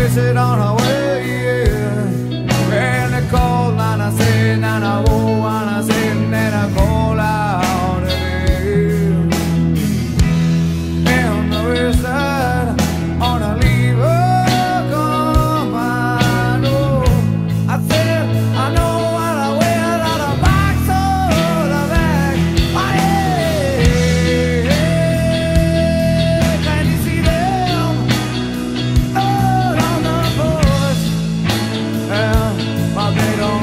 wasted on our way, yeah. And they call and I say, and I oh, and I say, and then I call out again. And the west side on a lever commando. I said, I know what I wear on a box on the back. Oh, yeah. Can you see them? All on the porch. Yeah, but they don't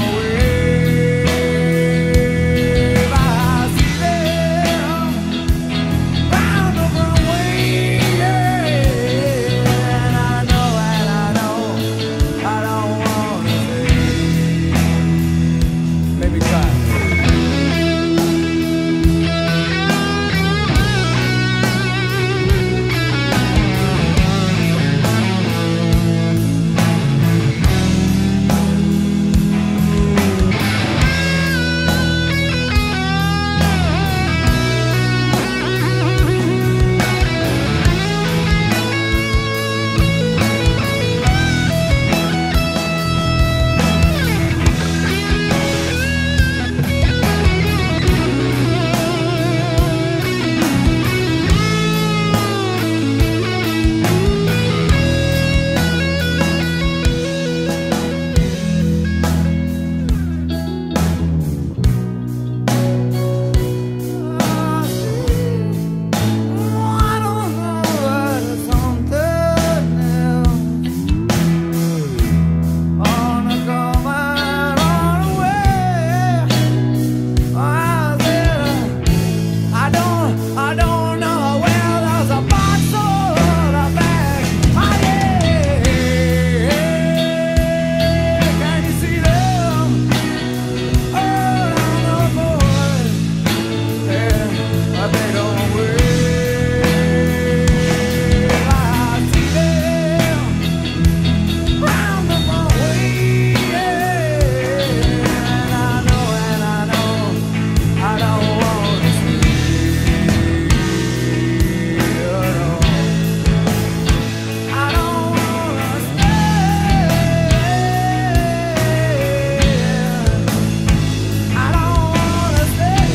wave. I see them round the runway, yeah. And I know, I don't wanna say. Let me try. I don't know where there's a box or a bag. Oh, yeah. Can you see them? Oh, no, boy. Yeah, but they don't wave. I see them round the runway, yeah. And I know, I don't wanna see. I don't wanna stay. I don't wanna stay.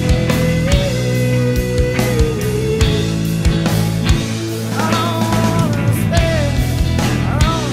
I don't wanna stay. I don't.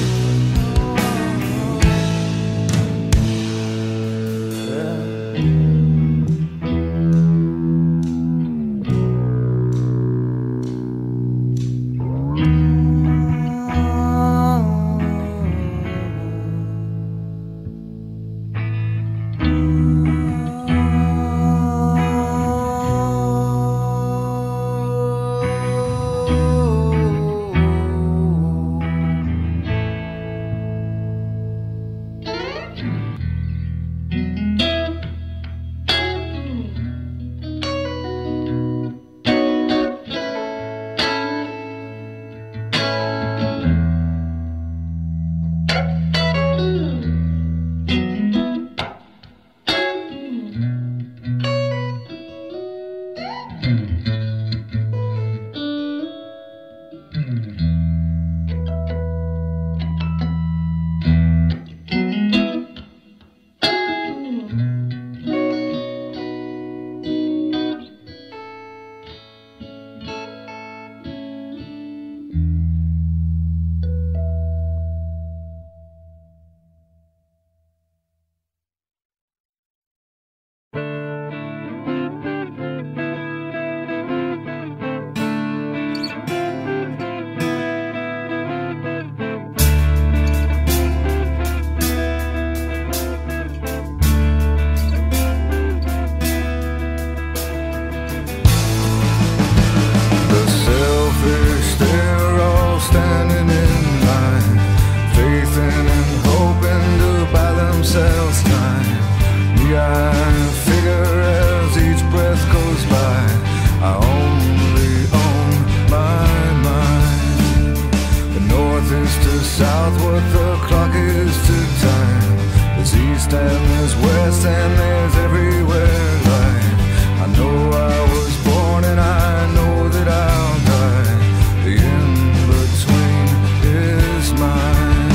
Mine.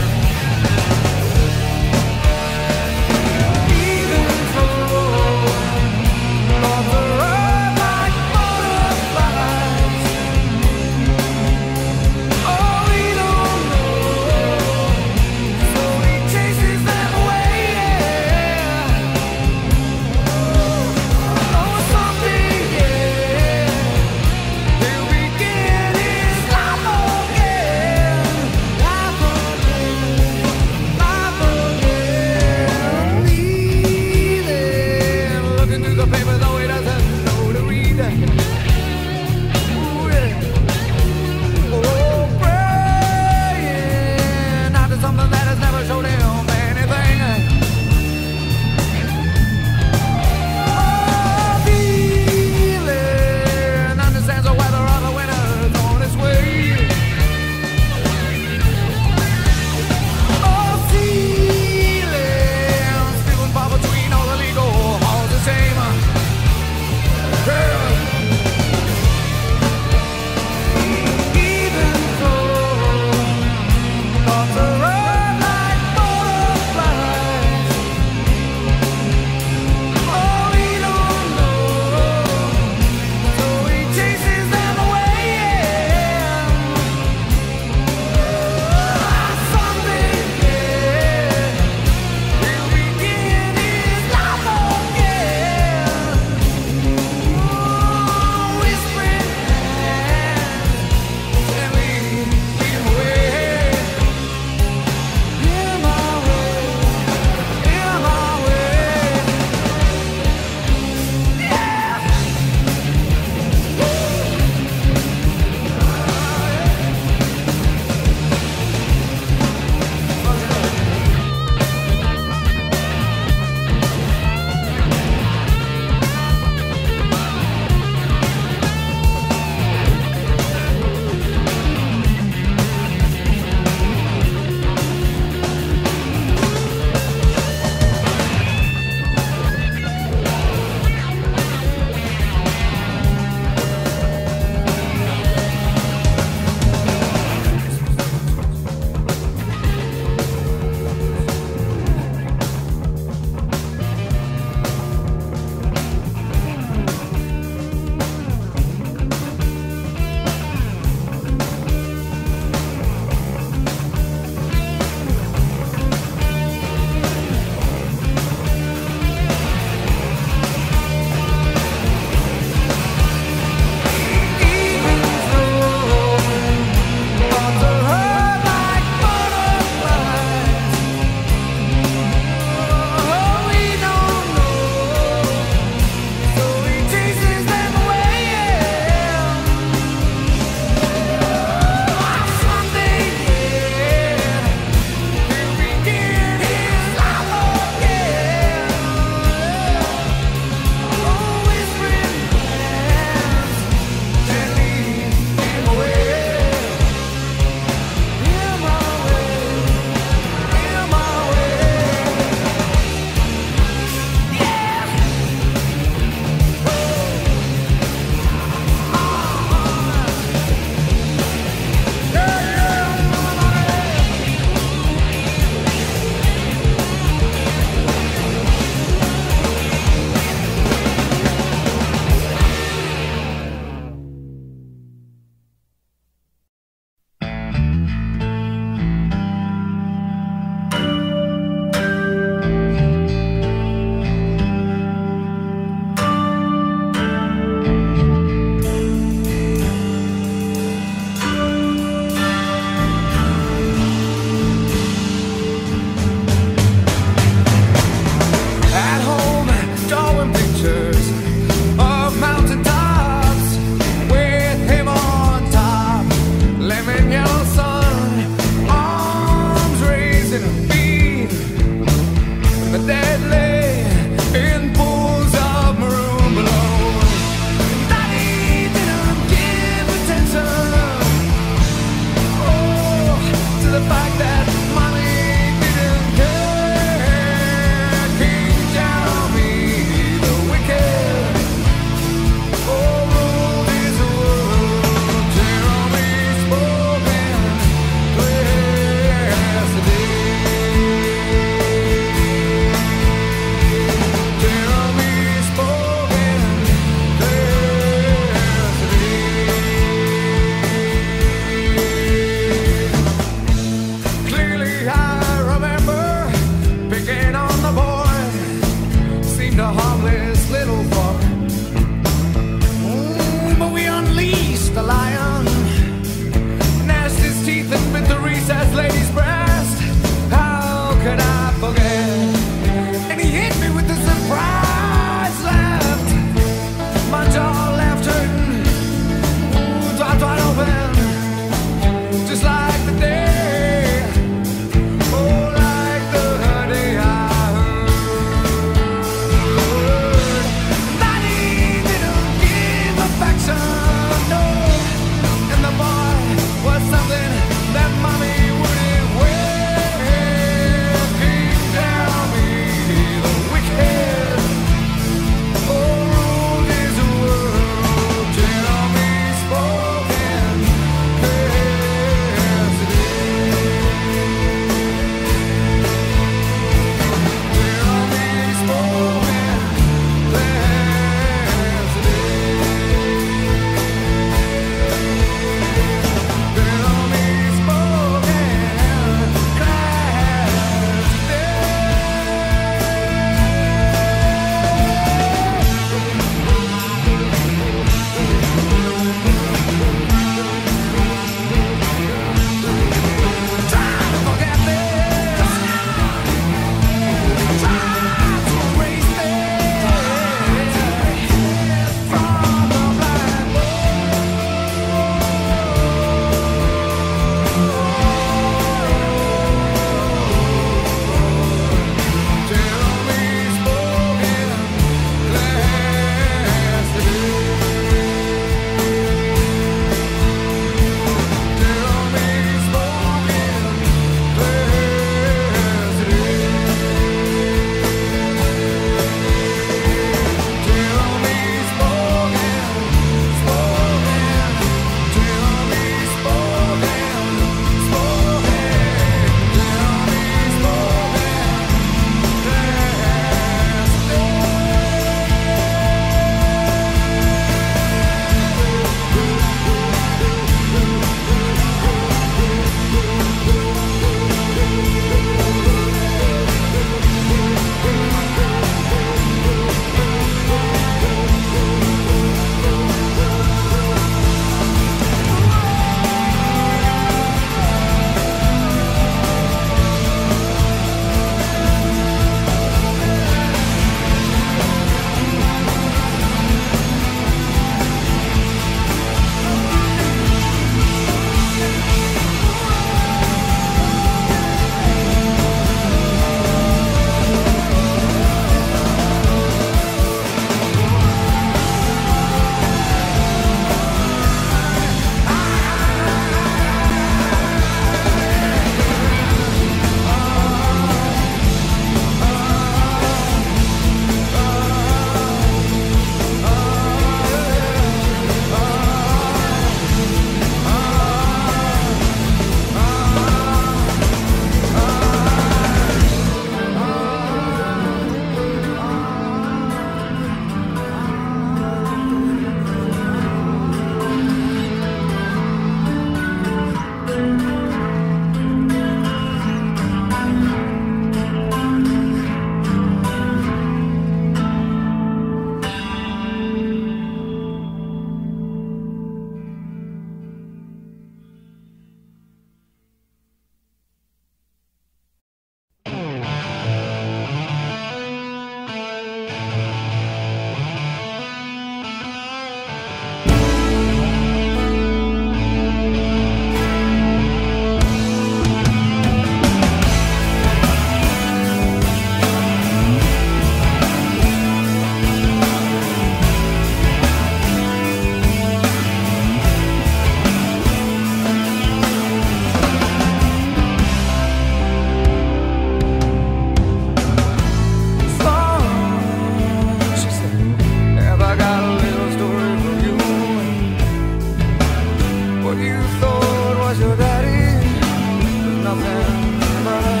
dog you thought was your daddy was nothing but a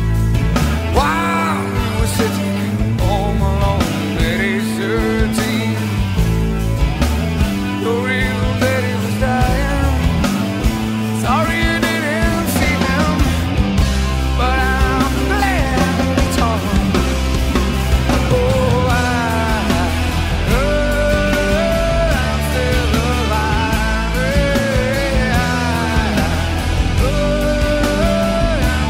wild city home alone at age 13. Your real daddy was dying. Sorry you didn't see him, but I'm glad it's on. Oh, I'm still alive. I'm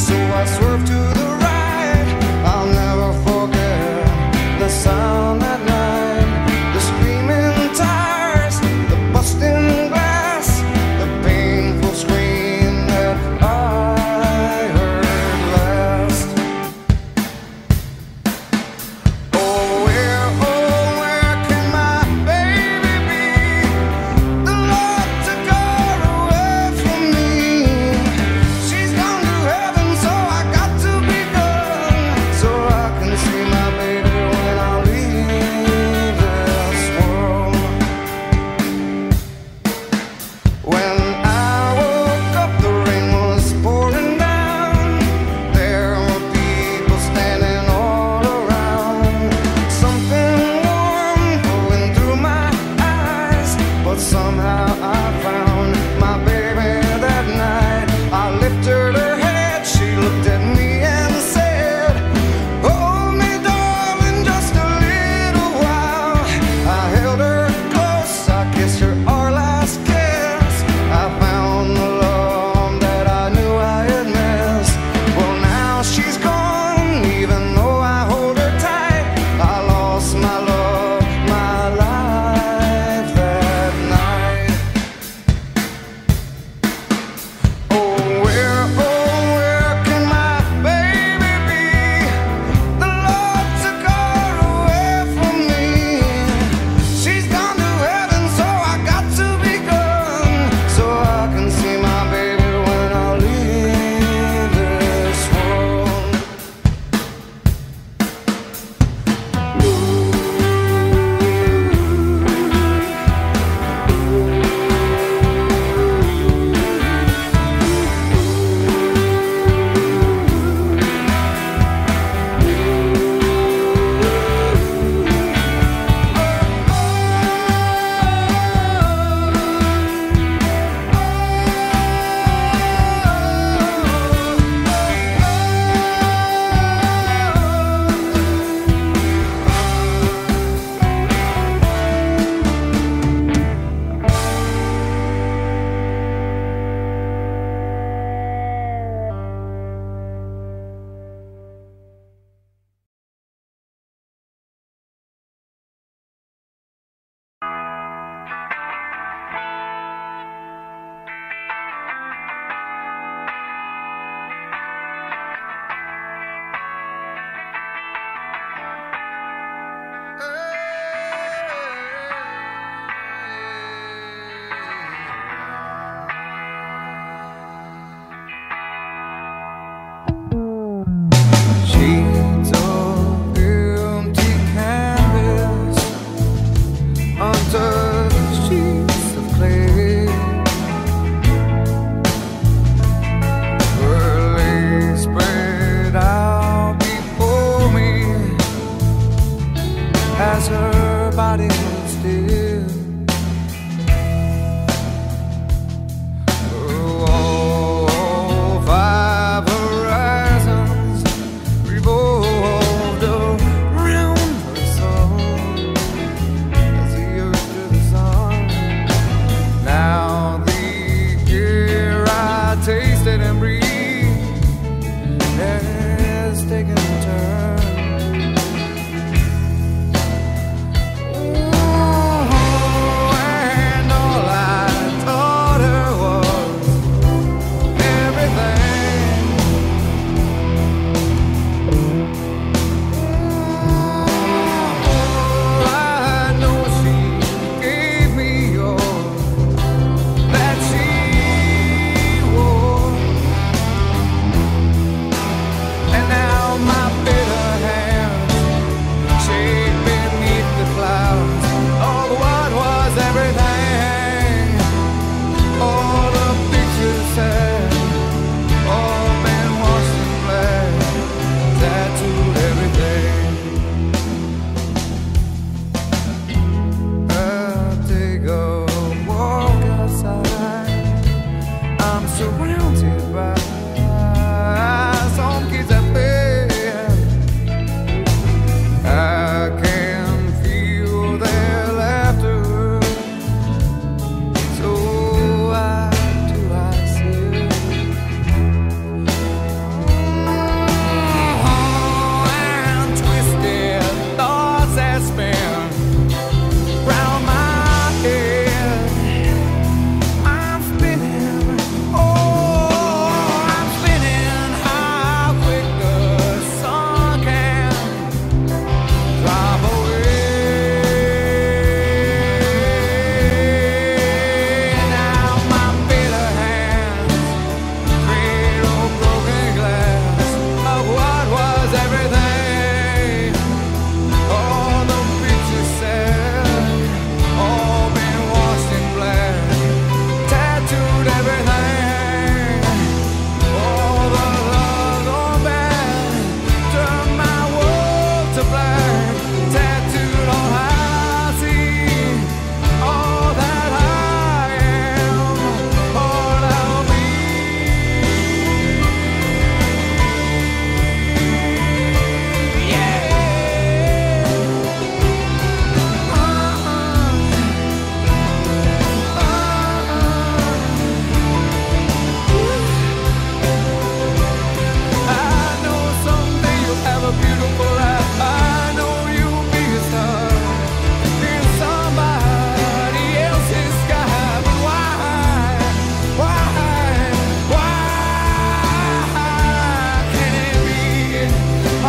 So I swerve to the right. I'll never forget the sound at night, the screaming tires, the busting glass, the painful scream that I heard last. Oh, where can my baby be? The Lord took her away from me. She's gone to heaven, so I got to be gone.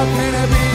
can it be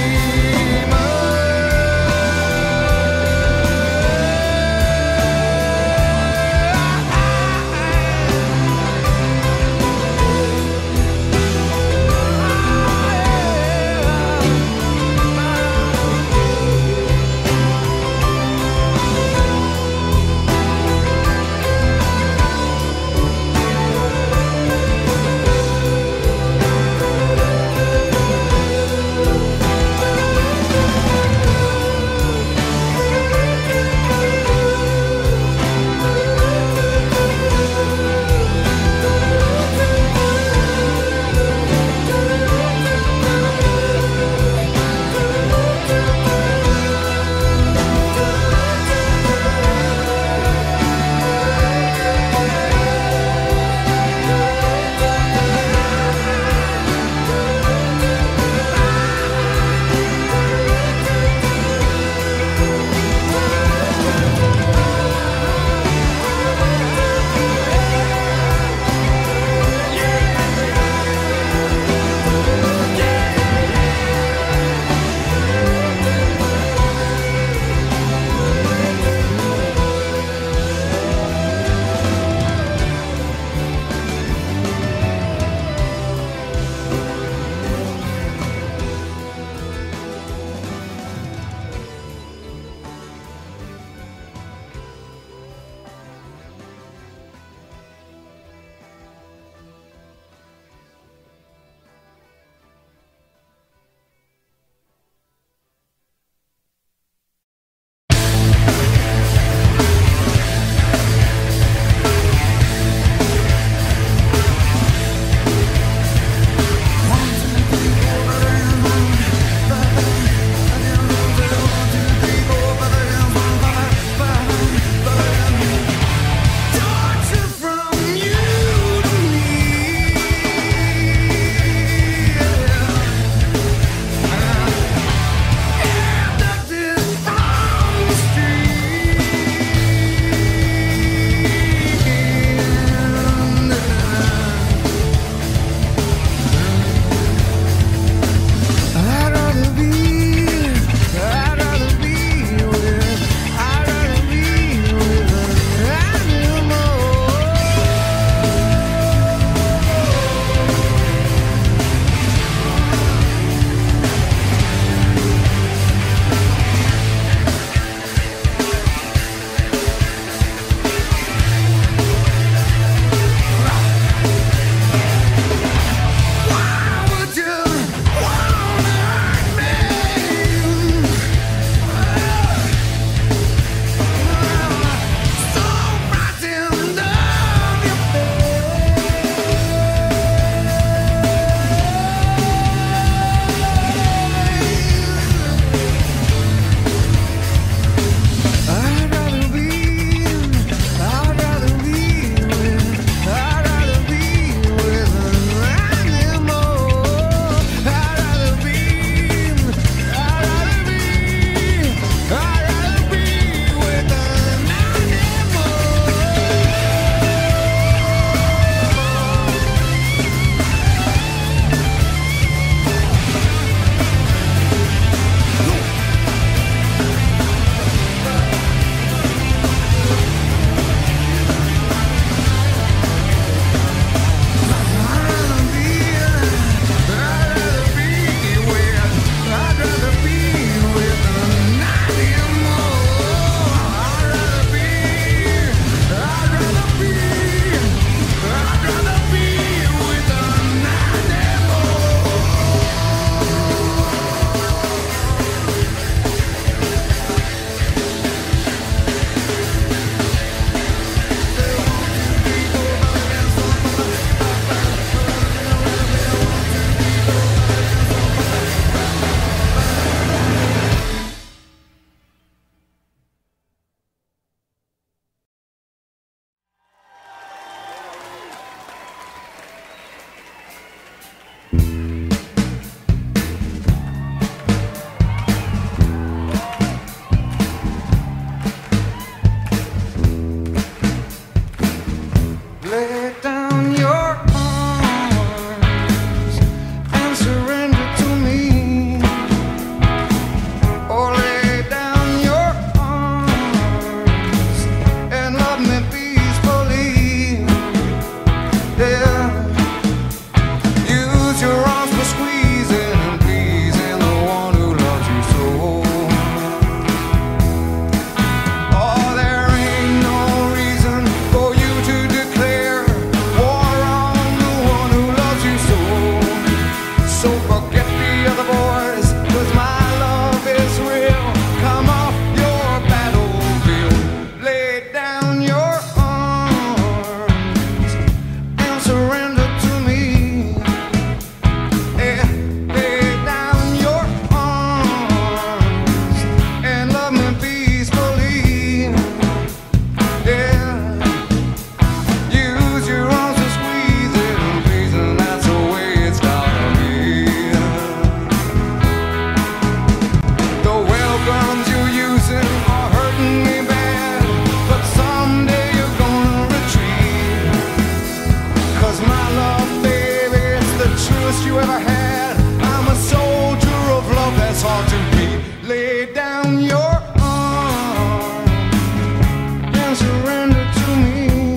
you ever had. I'm a soldier of love that's hard to beat. Lay down your arms and surrender to me.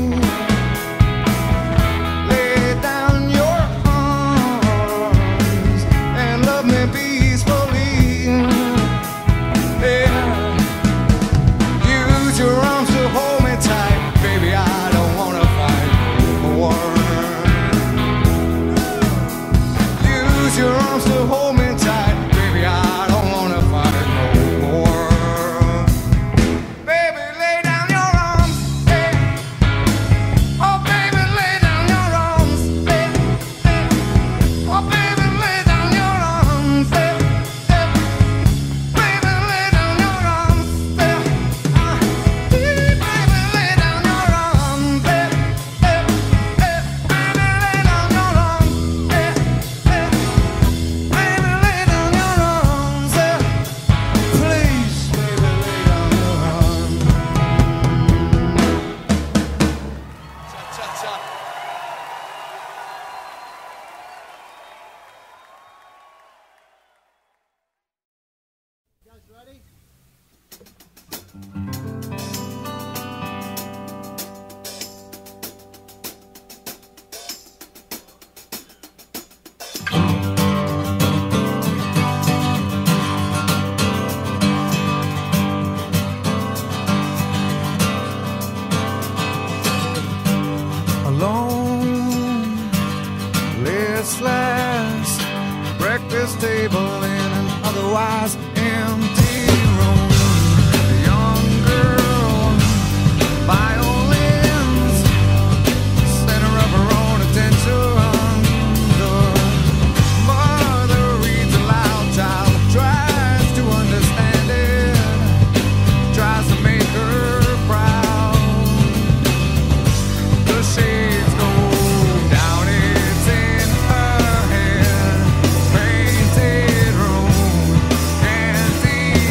Lay down your arms and love me peacefully. Yeah. Use your arms to hold me tight, baby. I don't wanna fight no war. Use your arms to hold me tight, baby. I don't wanna fight no more. Baby, lay down your arms, hey. Oh, baby, lay down your arms, hey. Oh, baby, lay down your arms, hey. Baby, lay down your arms, hey. Baby, lay down your arms, hey. Baby, lay down your arms, hey. Baby, lay down your arms, hey. Please, baby, lay down your arms. Cha-cha-cha. Alone, listless, breakfast table in an otherwise empty room. A young girl, violins, center of her own attention. The mother reads aloud, child tries to understand it, tries to make her proud. The shades go down, it's in her head. Painted room, empty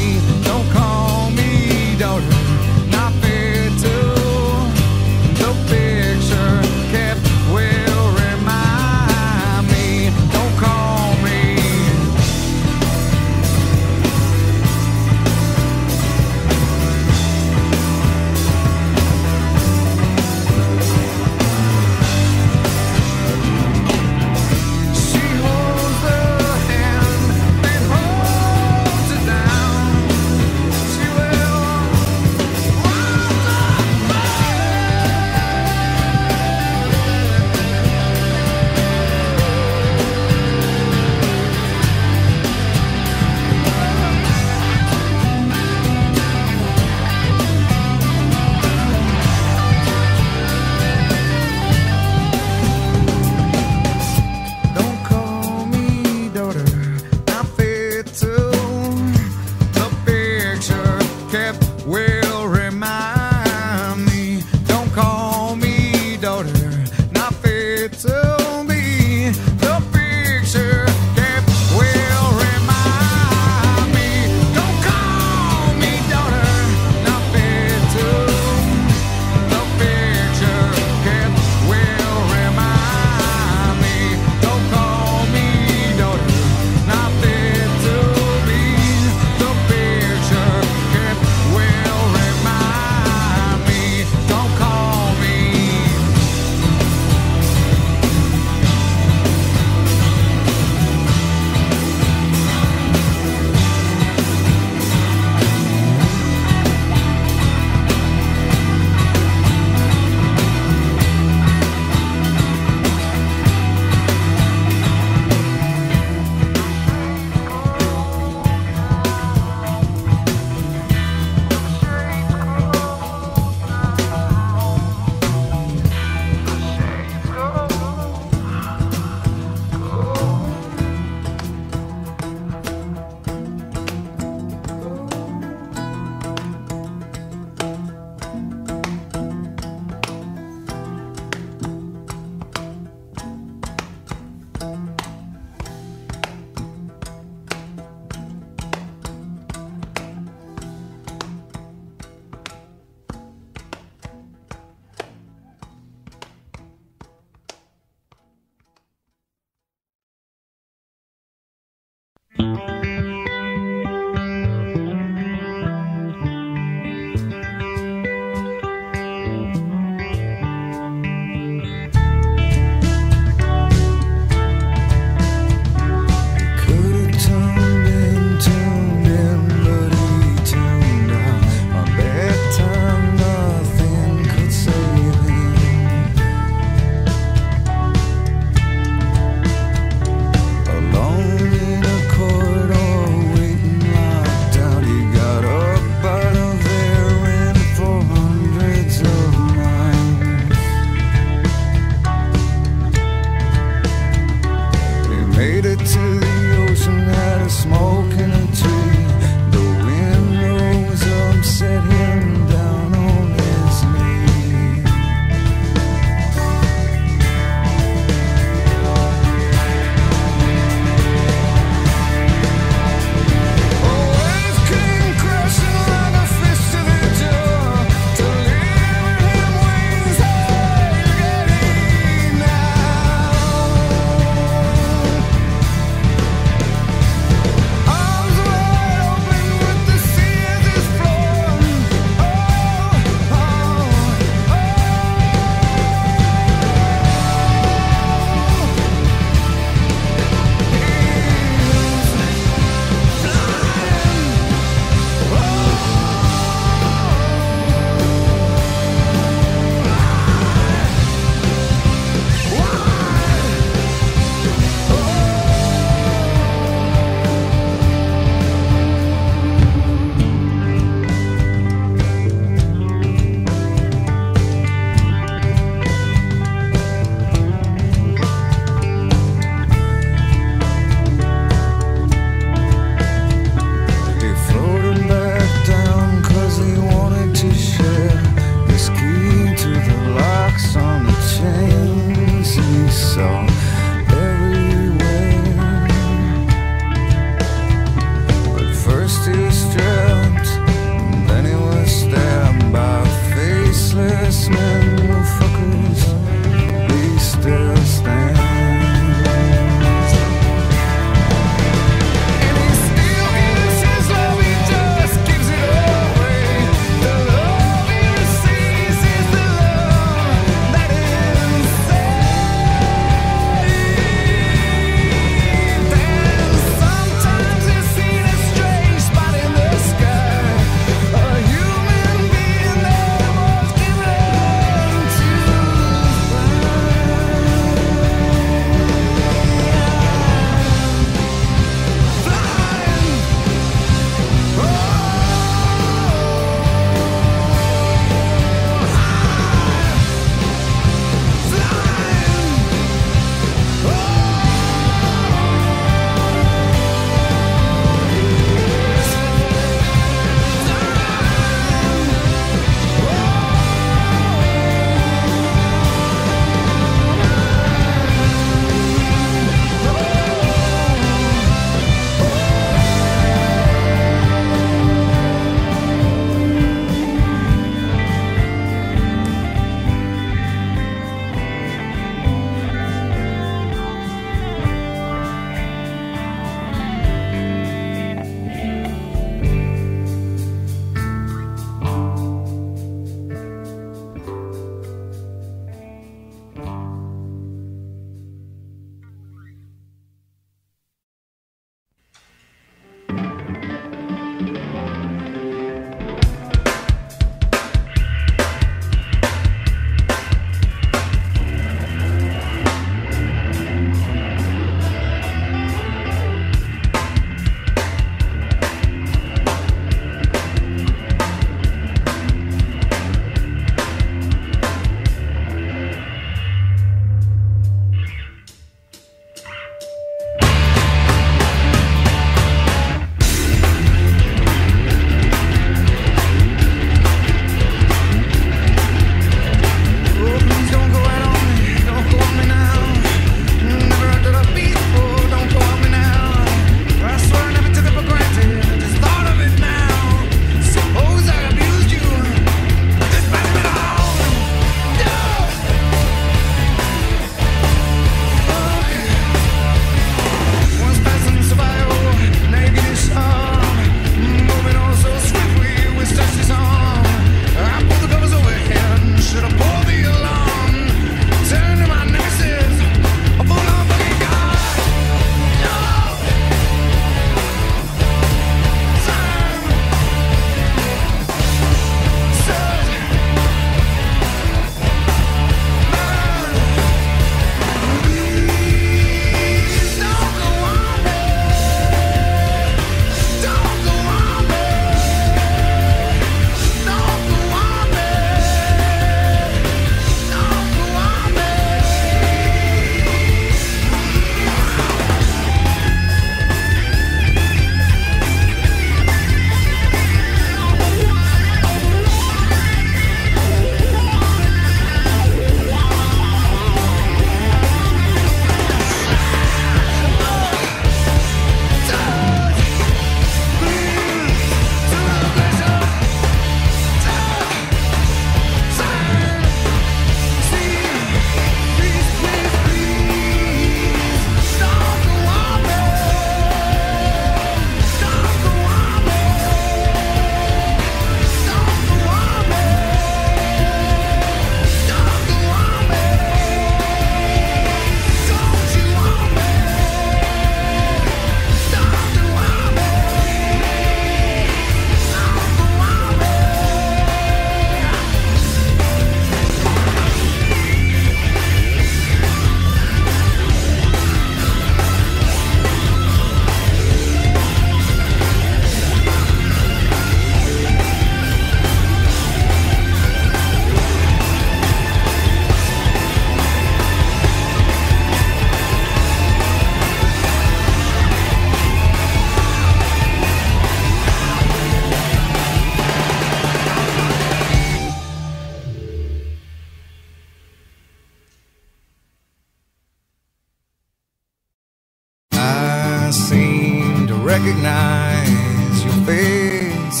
recognize your face.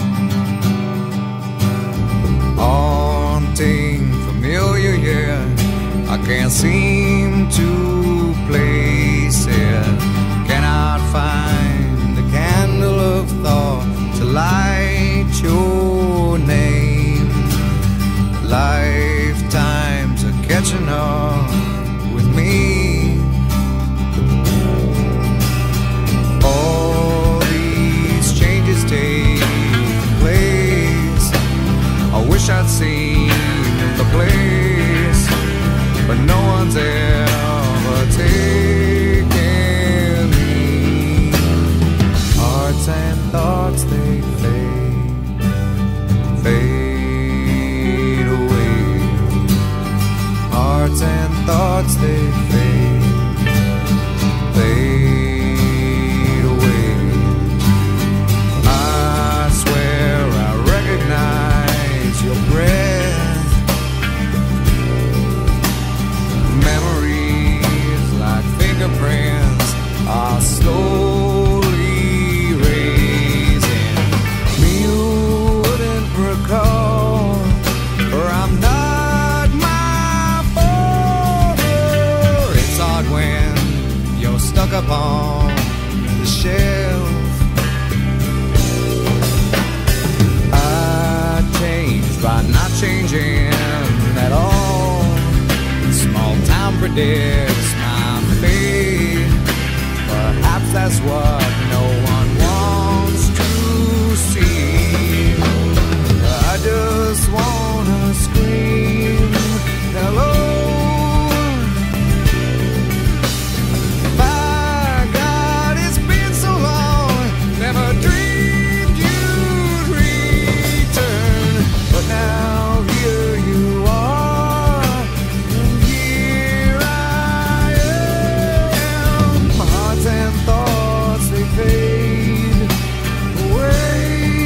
Haunting, familiar, yeah, I can't seem to place it. Cannot find the candle of thought to light your name. Lifetimes are catching up with me. All these changes take place. I wish I'd seen the place, but no one's ever taken me. Hearts and thoughts, they fade, fade away. Hearts and thoughts, they fade, fade away. I swear I recognize your breath. Memories like fingerprints are slowly raising. Me you wouldn't recall, or I'm not my father. It's hard when you're stuck upon the shelf. I changed by not changing at all. Small town predicts my fate. Perhaps that's what no one wants to see. I just wanna scream hello. By God, it's been so long. Never dreamed you'd return, but now here you are, and here I am. My hearts and thoughts, they fade away.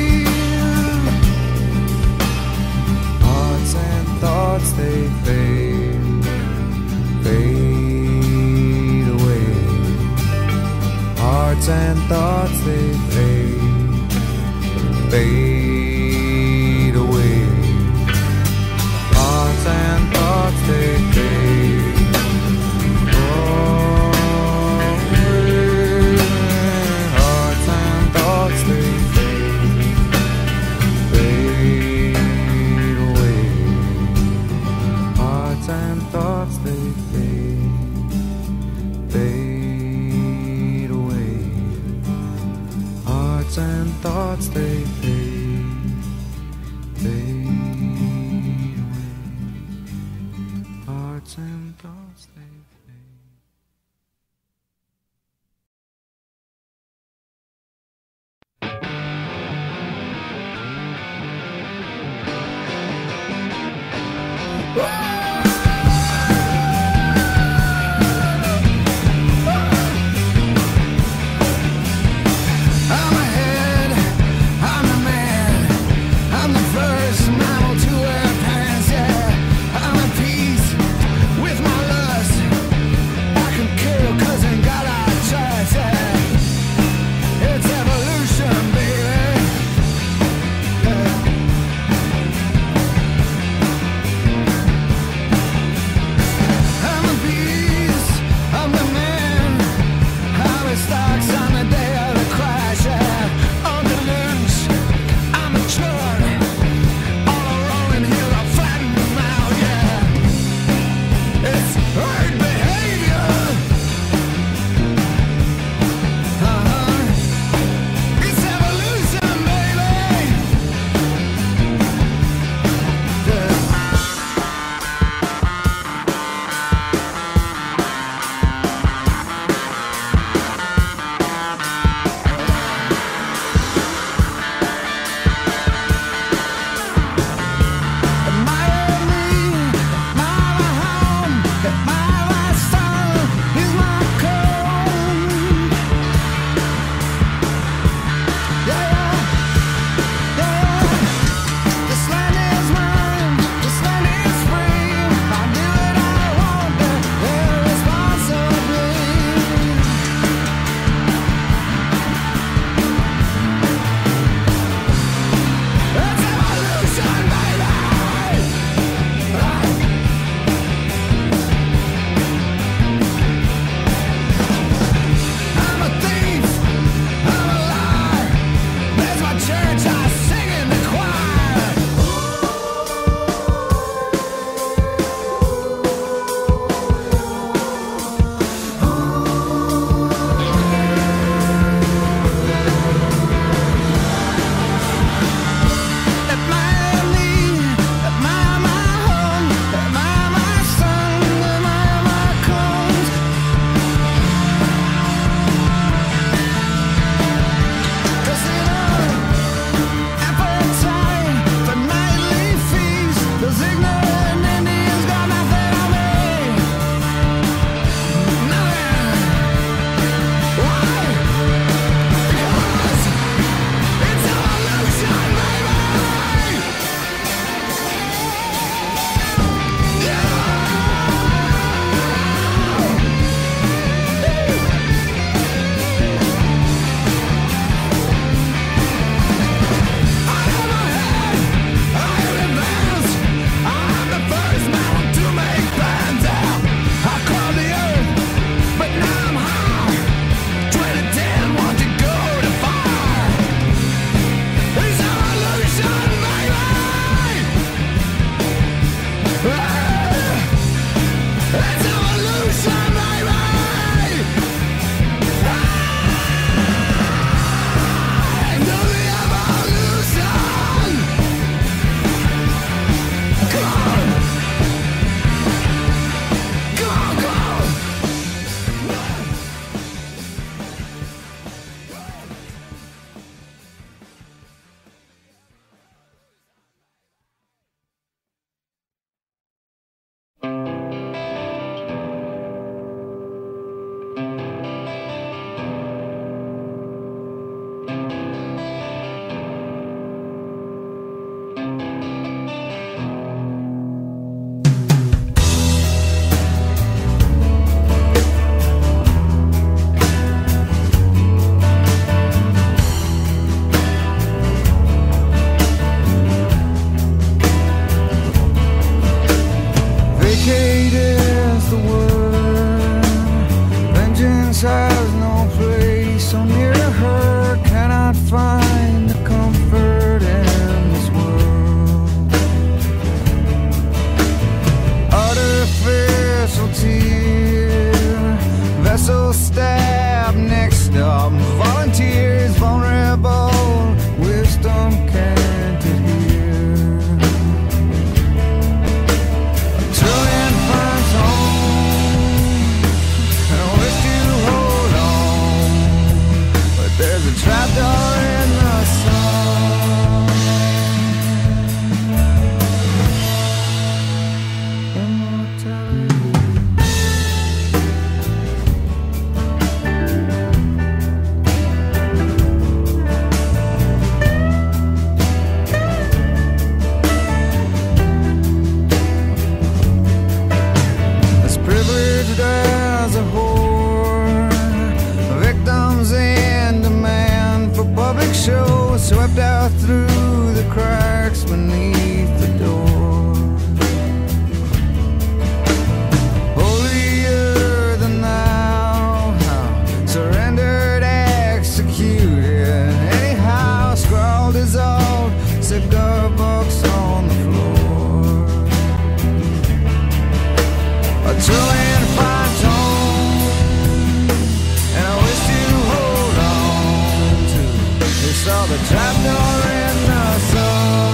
Hearts and thoughts, they fade, fade away. Hearts and thoughts, they fade, fade away. Hearts and thoughts, they fade away. Hearts and thoughts, they fade, fade away. Hearts and thoughts, they fade, fade away. Hearts and thoughts, they fade, fade away. Hearts and thoughts, they fade. I'm ahead, I'm the man, I'm the first mammal to wear pants, yeah. I'm at peace with my lust. I can kill 'cause ain't got a choice, yeah. It's evolution, baby. I'm a beast, I'm the man. I'm a stocks on the day of the crash, yeah. On the lunch, I'm a churn. All alone in here, I'll flatten them out, yeah. It's herd behavior. It's evolution, baby. Admire me, admire my home, admire my son, he's my cone. Yeah, yeah. This land is mine, this land is free. I do what I want, but irresponsibly. public show swept out through the cracks beneath the door. Holier than thou, surrendered, executed. Anyhow, scrawled his old cigar box on the floor. A trillion fine tone, and I wish to hold on to. They saw the trapdoor in the sun.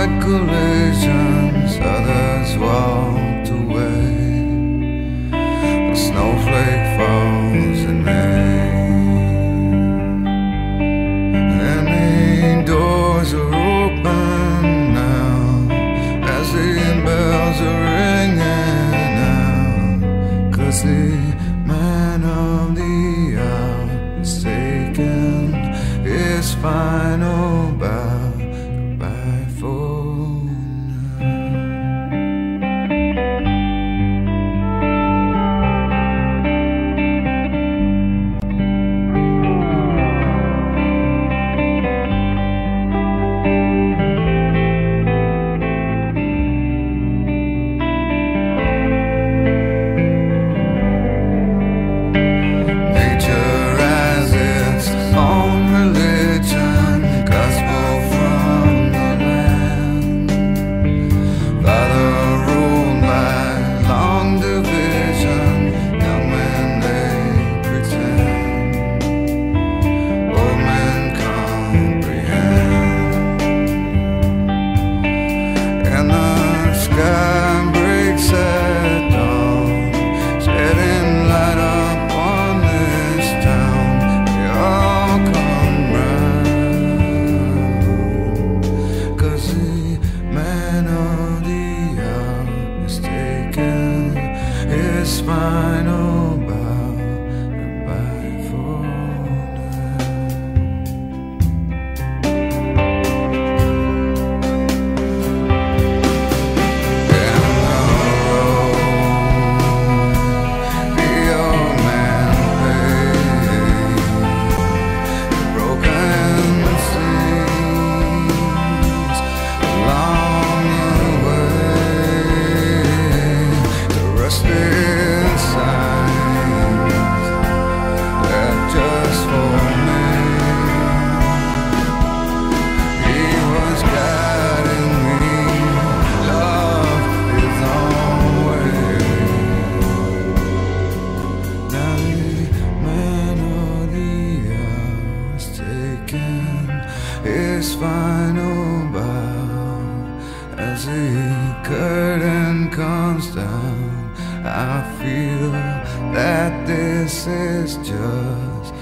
collisions, others walked away. A snowflake falls in May. Any doors are open now as the bells are ringing out, 'cause the man of the hour is taken his final bow. Goodbye for his final bow. Goodbye for his final bow. As the curtain comes down, I feel that this is just